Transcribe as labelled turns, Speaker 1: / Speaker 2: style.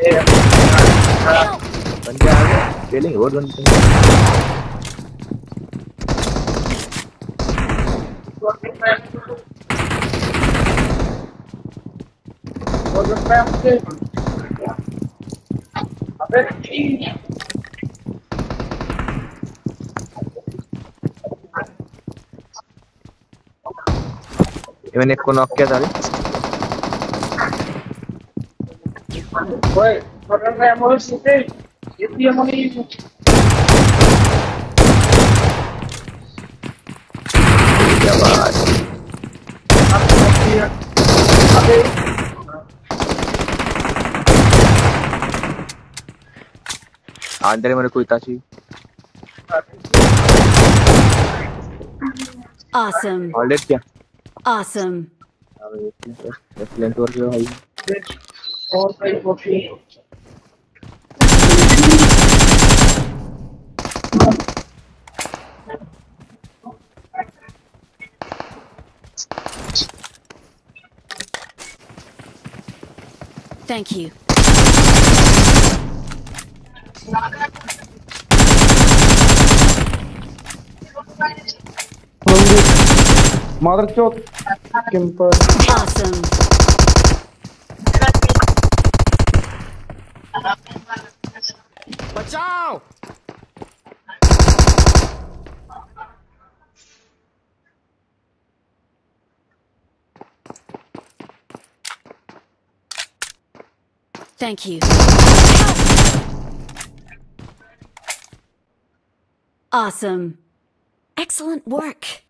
Speaker 1: बंदे आ गए, खेलेंगे और बनते हैं। मैंने एक को नॉक किया था रे। क्या बात अंदर मेरे कोई ताची
Speaker 2: Awesome.
Speaker 1: ऑलरेडी क्या
Speaker 2: Awesome.
Speaker 1: एक्सीलेंट वर्क है भाई।
Speaker 2: Thank you.
Speaker 3: Mother chot. Kimper.
Speaker 2: Awesome.
Speaker 4: बचाओ।
Speaker 2: Thank you. Awesome. Excellent work.